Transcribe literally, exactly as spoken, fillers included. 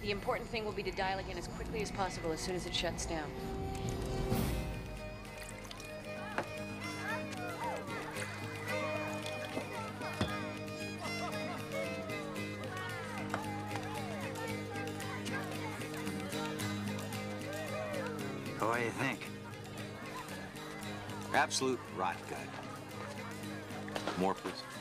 The important thing will be to dial again as quickly as possible as soon as it shuts down. What do you think? Absolute rot gut. More, please.